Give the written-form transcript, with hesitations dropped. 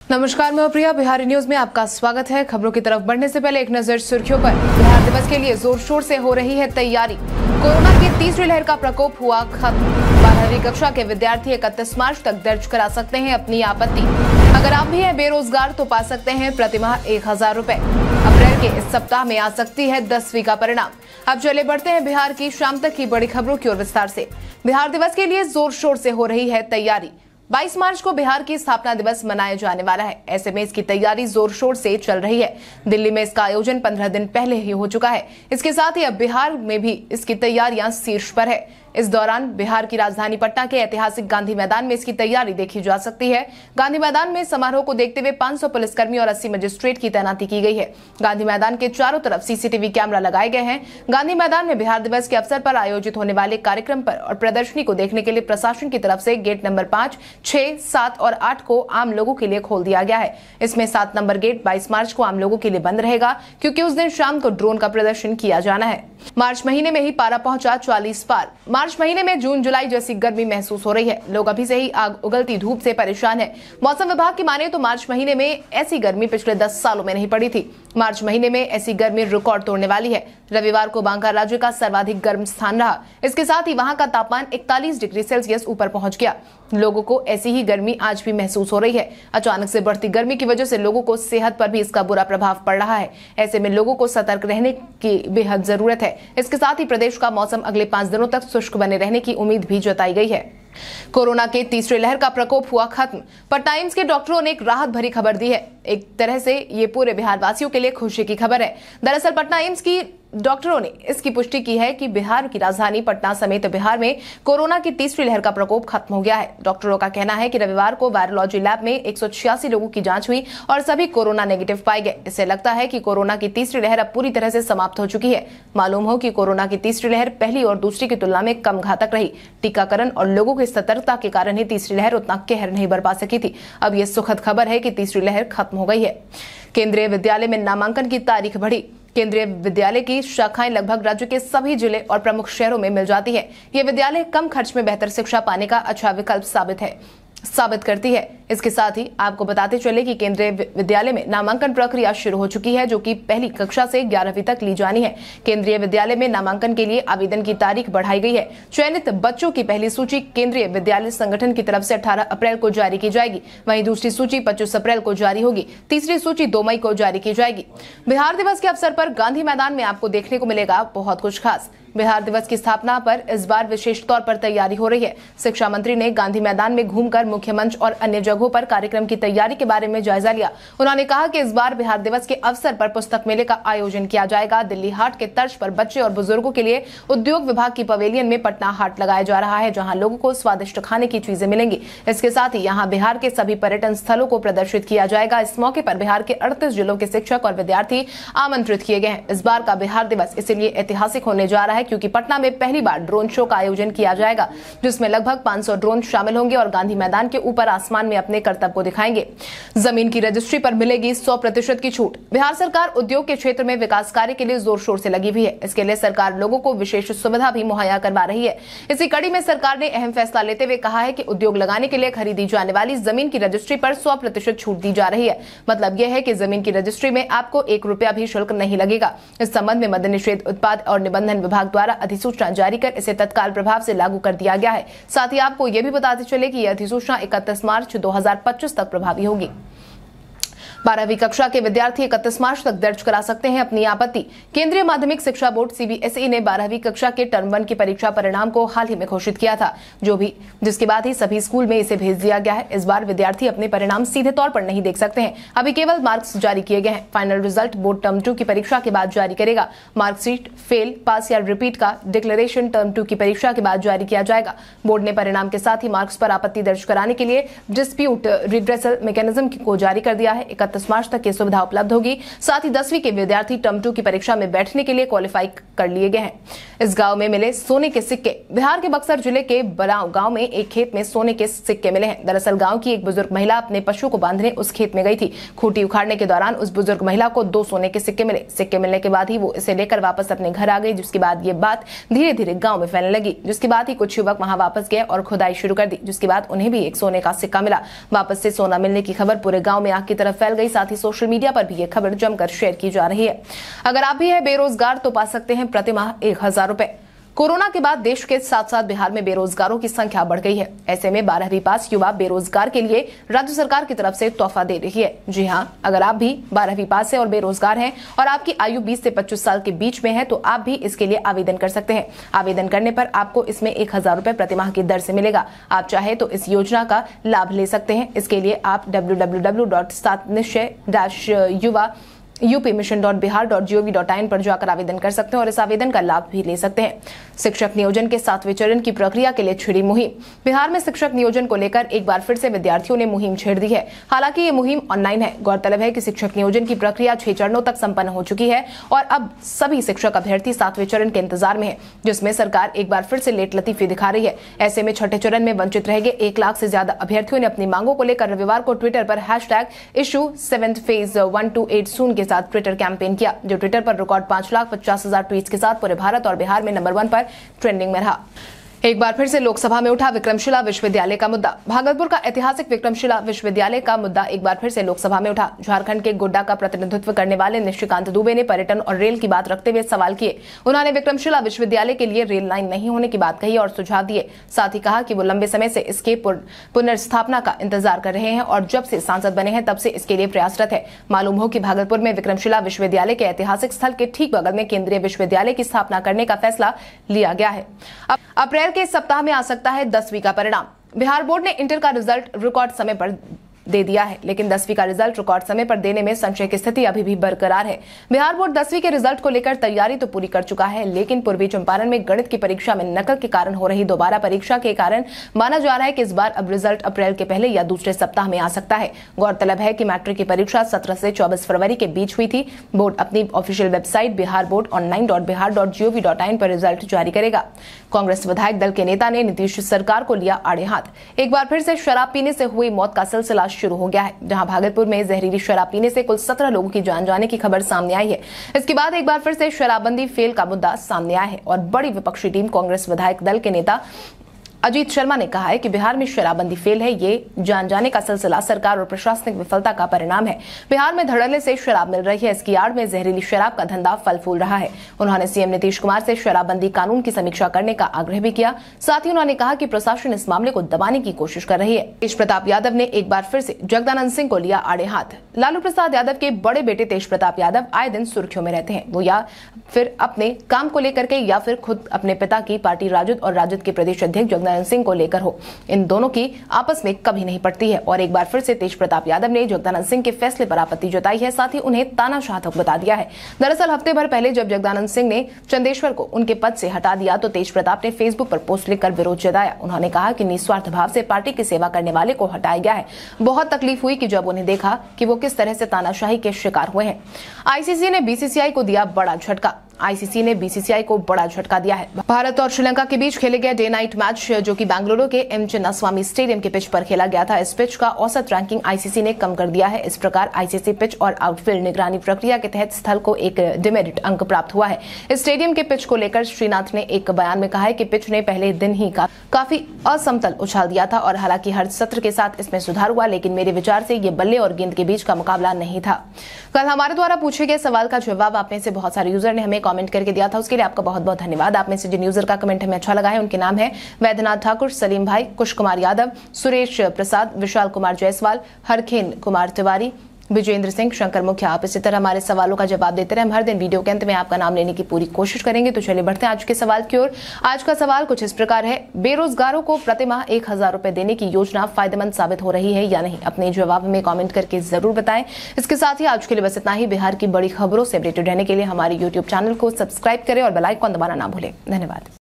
नमस्कार, मैं प्रिया। बिहारी न्यूज में आपका स्वागत है। खबरों की तरफ बढ़ने से पहले एक नजर सुर्खियों पर। बिहार दिवस के लिए जोर शोर से हो रही है तैयारी। कोरोना की तीसरी लहर का प्रकोप हुआ खत्म। 12वीं कक्षा के विद्यार्थी 31 मार्च तक दर्ज करा सकते हैं अपनी आपत्ति। अगर आप भी हैं बेरोजगार तो पा सकते हैं प्रतिमाह 1000 रुपए। अप्रैल के इस सप्ताह में आ सकती है 10वीं का परिणाम। अब चले बढ़ते हैं बिहार की शाम तक की बड़ी खबरों की ओर विस्तार से। बिहार दिवस के लिए जोर शोर से हो रही है तैयारी। 22 मार्च को बिहार की स्थापना दिवस मनाया जाने वाला है। ऐसे में इसकी तैयारी जोर शोर से चल रही है। दिल्ली में इसका आयोजन 15 दिन पहले ही हो चुका है। इसके साथ ही अब बिहार में भी इसकी तैयारियां शीर्ष पर है। इस दौरान बिहार की राजधानी पटना के ऐतिहासिक गांधी मैदान में इसकी तैयारी देखी जा सकती है। गांधी मैदान में समारोह को देखते हुए 500 पुलिसकर्मी और 80 मजिस्ट्रेट की तैनाती की गई है। गांधी मैदान के चारों तरफ सीसीटीवी कैमरा लगाए गए हैं। गांधी मैदान में बिहार दिवस के अवसर पर आयोजित होने वाले कार्यक्रम पर और प्रदर्शनी को देखने के लिए प्रशासन की तरफ से गेट नंबर 5, 6, 7 और 8 को आम लोगों के लिए खोल दिया गया है। इसमें 7 नंबर गेट 22 मार्च को आम लोगों के लिए बंद रहेगा, क्योंकि उस दिन शाम को ड्रोन का प्रदर्शन किया जाना है। मार्च महीने में ही पारा पहुंचा 40 पार। मार्च महीने में जून जुलाई जैसी गर्मी महसूस हो रही है। लोग अभी से ही आग उगलती धूप से परेशान हैं। मौसम विभाग की माने तो मार्च महीने में ऐसी गर्मी पिछले 10 सालों में नहीं पड़ी थी। मार्च महीने में ऐसी गर्मी रिकॉर्ड तोड़ने वाली है। रविवार को बांका राज्य का सर्वाधिक गर्म स्थान रहा। इसके साथ ही वहां का तापमान 41 डिग्री सेल्सियस ऊपर पहुंच गया। लोगों को ऐसी ही गर्मी आज भी महसूस हो रही है। अचानक से बढ़ती गर्मी की वजह से लोगों को सेहत पर भी इसका बुरा प्रभाव पड़ रहा है। ऐसे में लोगों को सतर्क रहने की बेहद जरूरत है। इसके साथ ही प्रदेश का मौसम अगले 5 दिनों तक शुष्क बने रहने की उम्मीद भी जताई गई है। कोरोना के तीसरी लहर का प्रकोप हुआ खत्म, पर टाइम्स के डॉक्टरों ने एक राहत भरी खबर दी है। एक तरह से ये पूरे बिहार वासियों के लिए खुशी की खबर है। दरअसल पटना एम्स की डॉक्टरों ने इसकी पुष्टि की है कि बिहार की राजधानी पटना समेत बिहार में कोरोना की तीसरी लहर का प्रकोप खत्म हो गया है। डॉक्टरों का कहना है कि रविवार को वायरोलॉजी लैब में 186 लोगों की जांच हुई और सभी कोरोना नेगेटिव पाए गए। इससे लगता है कि कोरोना की तीसरी लहर अब पूरी तरह से समाप्त हो चुकी है। मालूम हो कि कोरोना की तीसरी लहर पहली और दूसरी की तुलना में कम घातक रही। टीकाकरण और लोगों की सतर्कता के कारण ही तीसरी लहर उतना कहर नहीं बरपा सकी थी। अब यह सुखद खबर है कि तीसरी लहर खत्म हो गई है। केंद्रीय विद्यालय में नामांकन की तारीख बढ़ी। केंद्रीय विद्यालय की शाखाएं लगभग राज्य के सभी जिले और प्रमुख शहरों में मिल जाती है। ये विद्यालय कम खर्च में बेहतर शिक्षा पाने का अच्छा विकल्प साबित करती है। इसके साथ ही आपको बताते चले कि केंद्रीय विद्यालय में नामांकन प्रक्रिया शुरू हो चुकी है, जो कि पहली कक्षा से 11वीं तक ली जानी है। केंद्रीय विद्यालय में नामांकन के लिए आवेदन की तारीख बढ़ाई गई है। चयनित बच्चों की पहली सूची केंद्रीय विद्यालय संगठन की तरफ से 18 अप्रैल को जारी की जाएगी। वहीं दूसरी सूची 25 अप्रैल को जारी होगी। तीसरी सूची 2 मई को जारी की जाएगी। बिहार दिवस के अवसर पर गांधी मैदान में आपको देखने को मिलेगा बहुत कुछ खास। बिहार दिवस की स्थापना पर इस बार विशेष तौर पर तैयारी हो रही है। शिक्षा मंत्री ने गांधी मैदान में घूमकर मुख्य मंच और अन्य जगहों पर कार्यक्रम की तैयारी के बारे में जायजा लिया। उन्होंने कहा कि इस बार बिहार दिवस के अवसर पर पुस्तक मेले का आयोजन किया जाएगा। दिल्ली हाट के तर्ज पर बच्चे और बुजुर्गों के लिए उद्योग विभाग की पवेलियन में पटना हाट लगाया जा रहा है, जहां लोगों को स्वादिष्ट खाने की चीजें मिलेंगी। इसके साथ ही यहाँ बिहार के सभी पर्यटन स्थलों को प्रदर्शित किया जाएगा। इस मौके पर बिहार के 38 जिलों के शिक्षक और विद्यार्थी आमंत्रित किए गए हैं। इस बार का बिहार दिवस इसलिए ऐतिहासिक होने जा रहा है क्योंकि पटना में पहली बार ड्रोन शो का आयोजन किया जाएगा, जिसमें लगभग 500 ड्रोन शामिल होंगे और गांधी मैदान के ऊपर आसमान में अपने करतब को दिखाएंगे। जमीन की रजिस्ट्री पर मिलेगी 100% की छूट। बिहार सरकार उद्योग के क्षेत्र में विकास कार्य के लिए जोर शोर से लगी हुई है। इसके लिए सरकार लोगों को विशेष सुविधा भी मुहैया करवा रही है। इसी कड़ी में सरकार ने अहम फैसला लेते हुए कहा है कि उद्योग लगाने के लिए खरीदी जाने वाली जमीन की रजिस्ट्री पर 100% छूट दी जा रही है। मतलब यह है कि जमीन की रजिस्ट्री में आपको 1 रुपया भी शुल्क नहीं लगेगा। इस संबंध में मद्य निषेध उत्पाद और निबंधन विभाग द्वारा अधिसूचना जारी कर इसे तत्काल प्रभाव से लागू कर दिया गया है। साथ ही आपको यह भी बताते चले कि यह अधिसूचना 31 मार्च 2025 तक प्रभावी होगी। 12वीं कक्षा के विद्यार्थी 31 मार्च तक दर्ज करा सकते हैं अपनी आपत्ति। केंद्रीय माध्यमिक शिक्षा बोर्ड सीबीएसई ने 12वीं कक्षा के टर्म 1 की परीक्षा परिणाम को हाल ही में घोषित किया था, जिसके बाद ही सभी स्कूल में इसे भेज दिया गया है। इस बार विद्यार्थी अपने परिणाम सीधे तौर पर नहीं देख सकते हैं। अभी केवल मार्क्स जारी किए गए हैं। फाइनल रिजल्ट बोर्ड टर्म 2 की परीक्षा के बाद जारी करेगा। मार्कशीट फेल, पास या रिपीट का डिक्लेरेशन टर्म 2 की परीक्षा के बाद जारी किया जाएगा। बोर्ड ने परिणाम के साथ ही मार्क्स पर आपत्ति दर्ज कराने के लिए डिस्प्यूट रिड्रेसल मैकेनिज्म को जारी कर दिया है। 31 29 मार्च तक ये सुविधा उपलब्ध होगी। साथ ही 10वीं के विद्यार्थी टर्म 2 की परीक्षा में बैठने के लिए क्वालिफाई कर लिए गए हैं। इस गांव में मिले सोने के सिक्के। बिहार के बक्सर जिले के बलाव गांव में एक खेत में सोने के सिक्के मिले हैं। दरअसल गांव की एक बुजुर्ग महिला अपने पशु को बांधने उस खेत में गई थी। खूंटी उखाड़ने के दौरान उस बुजुर्ग महिला को 2 सोने के सिक्के मिले। सिक्के मिलने के बाद ही वो इसे लेकर वापस अपने घर आ गई, जिसके बाद ये बात धीरे धीरे गांव में फैलने लगी। जिसके बाद ही कुछ युवक वहां वापस गए और खुदाई शुरू कर दी, जिसके बाद उन्हें भी एक सोने का सिक्का मिला। वापस से सोना मिलने की खबर पूरे गांव में आग की तरफ फैल गई। साथ ही सोशल मीडिया पर भी ये खबर जमकर शेयर की जा रही है। अगर आप भी है बेरोजगार तो पा सकते हैं प्रतिमाह 1000 रुपए। कोरोना के बाद देश के साथ साथ बिहार में बेरोजगारों की संख्या बढ़ गई है। ऐसे में 12वीं पास युवा बेरोजगार के लिए राज्य सरकार की तरफ से तोहफा दे रही है। जी हां, अगर आप भी 12वीं पास है और बेरोजगार हैं और आपकी आयु 20 से 25 साल के बीच में है तो आप भी इसके लिए आवेदन कर सकते हैं। आवेदन करने पर आपको इसमें 1000 रुपए प्रतिमाह की दर से मिलेगा। आप चाहे तो इस योजना का लाभ ले सकते हैं। इसके लिए आप www.satnischay-yuva upmission.bihar.gov.in पर जाकर आवेदन कर सकते हैं और इस आवेदन का लाभ भी ले सकते हैं। शिक्षक नियोजन के 7वें चरण की प्रक्रिया के लिए छिड़ी मुहिम। बिहार में शिक्षक नियोजन को लेकर एक बार फिर से विद्यार्थियों ने मुहिम छेड़ दी है। हालांकि ये मुहिम ऑनलाइन है। गौरतलब है कि शिक्षक नियोजन की प्रक्रिया 6 चरणों तक संपन्न हो चुकी है और अब सभी शिक्षक अभ्यर्थी 7वें चरण के इंतजार में है, जिसमें सरकार एक बार फिर से लेट लतीफी दिखा रही है। ऐसे में 6ठे चरण में वंचित रह गए 1 लाख से ज्यादा अभ्यर्थियों ने अपनी मांगों को लेकर रविवार को ट्विटर पर #issue7th phase128 के साथ ट्विटर कैंपेन किया, जो ट्विटर पर रिकॉर्ड 5,50,000 ट्वीट्स के साथ पूरे भारत और बिहार में नंबर 1 पर ट्रेंडिंग में रहा। एक बार फिर से लोकसभा में उठा विक्रमशिला विश्वविद्यालय का मुद्दा। भागलपुर का ऐतिहासिक विक्रमशिला विश्वविद्यालय का मुद्दा एक बार फिर से लोकसभा में उठा। झारखंड के गोड्डा का प्रतिनिधित्व करने वाले निशिकांत दुबे ने पर्यटन और रेल की बात रखते हुए सवाल किए। उन्होंने विक्रमशिला विश्वविद्यालय के लिए रेल लाइन नहीं होने की बात कही और सुझाव दिए। साथ ही कहा कि वो लंबे समय से इसके पुनर्स्थापना का इंतजार कर रहे हैं और जब से सांसद बने हैं तब से इसके लिए प्रयासरत है। मालूम हो कि भागलपुर में विक्रमशिला विश्वविद्यालय के ऐतिहासिक स्थल के ठीक बगल में केंद्रीय विश्वविद्यालय की स्थापना करने का फैसला लिया गया है। अप्रैल के सप्ताह में आ सकता है 10वीं का परिणाम। बिहार बोर्ड ने इंटर का रिजल्ट रिकॉर्ड समय पर दे दिया है, लेकिन 10वीं का रिजल्ट रिकॉर्ड समय पर देने में संशय की स्थिति अभी भी बरकरार है। बिहार बोर्ड 10वीं के रिजल्ट को लेकर तैयारी तो पूरी कर चुका है, लेकिन पूर्वी चंपारण में गणित की परीक्षा में नकल के कारण हो रही दोबारा परीक्षा के कारण माना जा रहा है कि इस बार अब रिजल्ट अप्रैल के पहले या दूसरे सप्ताह में आ सकता है। गौरतलब है कि मैट्रिक की परीक्षा 17 से 24 फरवरी के बीच हुई थी। बोर्ड अपनी ऑफिशियल वेबसाइट biharboardonline.bihar.gov.in पर रिजल्ट जारी करेगा। कांग्रेस विधायक दल के नेता ने नीतीश सरकार को लिया आड़े हाथ। एक बार फिर से शराब पीने से हुई मौत का सिलसिला शुरू हो गया है, जहां भागलपुर में जहरीली शराब पीने से कुल 17 लोगों की जान जाने की खबर सामने आई है। इसके बाद एक बार फिर से शराबबंदी फेल का मुद्दा सामने आया है और बड़ी विपक्षी टीम कांग्रेस विधायक दल के नेता अजीत शर्मा ने कहा है कि बिहार में शराबबंदी फेल है। ये जान जाने का सिलसिला सरकार और प्रशासनिक विफलता का परिणाम है। बिहार में धड़ल्ले से शराब मिल रही है, इसकी आड़ में जहरीली शराब का धंधा फल फूल रहा है। उन्होंने सीएम नीतीश कुमार से शराबबंदी कानून की समीक्षा करने का आग्रह भी किया। साथ ही उन्होंने कहा कि प्रशासन इस मामले को दबाने की कोशिश कर रही है। तेज प्रताप यादव ने एक बार फिर से जगदानंद सिंह को लिया आड़े हाथ। लालू प्रसाद यादव के बड़े बेटे तेज प्रताप यादव आए दिन सुर्खियों में रहते हैं। वो या फिर अपने काम को लेकर के या फिर खुद अपने पिता की पार्टी राजद और राजद के प्रदेश अध्यक्ष जगदानंद सिंह को लेकर हो। इन दोनों की आपस में कभी नहीं पड़ती है और एक बार फिर से तेज प्रताप यादव ने जगदानंद सिंह के फैसले पर आपत्ति जताई है। साथ ही उन्हें तानाशाह तक बता दिया है। दरअसल हफ्ते भर पहले जब जगदानंद सिंह ने चंदेश्वर को उनके पद से हटा दिया तो तेज प्रताप ने फेसबुक पर पोस्ट लिखकर विरोध जताया। उन्होंने कहा कि निस्वार्थ भाव से पार्टी की सेवा करने वाले को हटाया गया है। बहुत तकलीफ हुई कि जब उन्हें देखा कि वो किस तरह से तानाशाही के शिकार हुए हैं। आईसीसी ने बीसीसीआई को दिया बड़ा झटका। आईसीसी ने बीसीसीआई को बड़ा झटका दिया है। भारत और श्रीलंका के बीच खेले गए डे नाइट मैच जो कि बेंगलुरु के एम चिन्नास्वामी स्टेडियम के पिच पर खेला गया था, इस पिच का औसत रैंकिंग आईसीसी ने कम कर दिया है। इस प्रकार आईसीसी पिच और आउटफील्ड निगरानी प्रक्रिया के तहत स्थल को एक डिमेरिट अंक प्राप्त हुआ है। इस स्टेडियम के पिच को लेकर श्रीनाथ ने एक बयान में कहा है कि पिच ने पहले दिन ही काफी असमतल उछाल दिया था और हालांकि हर सत्र के साथ इसमें सुधार हुआ, लेकिन मेरे विचार से ये बल्ले और गेंद के बीच का मुकाबला नहीं था। कल हमारे द्वारा पूछे गए सवाल का जवाब आप में से बहुत सारे यूजर ने हमें कमेंट करके दिया था, उसके लिए आपका बहुत बहुत धन्यवाद। आप में से जिन यूजर का कमेंट हमें अच्छा लगा है उनके नाम है वैद्यनाथ ठाकुर, सलीम भाई, कुश कुमार यादव, सुरेश प्रसाद, विशाल कुमार जायसवाल, हरखेन कुमार तिवारी, विजेंद्र सिंह, शंकर मुखिया। आप इसी तरह हमारे सवालों का जवाब देते रहे। हम हर दिन वीडियो के अंत में आपका नाम लेने की पूरी कोशिश करेंगे। तो चलिए बढ़ते हैं आज के सवाल की ओर। आज का सवाल कुछ इस प्रकार है, बेरोजगारों को प्रतिमाह 1000 रुपए देने की योजना फायदेमंद साबित हो रही है या नहीं? अपने जवाब हमें कमेंट करके जरूर बताएं। इसके साथ ही आज के लिए बस इतना ही। बिहार की बड़ी खबरों से अपडेटेड रहने के लिए हमारे यूट्यूब चैनल को सब्सक्राइब करें और बेल आइकन दबाना ना भूलें। धन्यवाद।